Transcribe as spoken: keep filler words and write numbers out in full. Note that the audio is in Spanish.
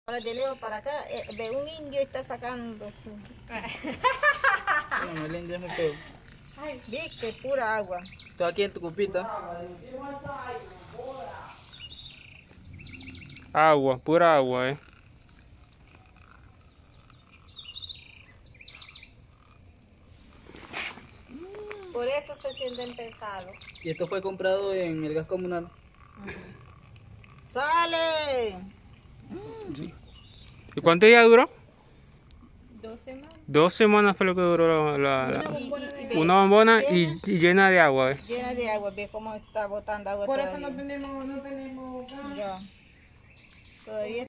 Ahora de lejos para acá, eh, ve un indio está sacando. No, el indio es muy feo. Viste, pura agua. Estoy aquí en tu cupita. Agua, pura agua, eh. Por eso se sienten pesados. Y esto fue comprado en el gas comunal. ¡Sale! ¿Y cuánto día duró? Dos semanas. Dos semanas fue lo que duró la, la- Una bombona de una bombona y, llena, y llena de agua, eh. llena de agua. Ve cómo está botando agua. Por todavía. eso no tenemos, no tenemos gas. Ya. Todavía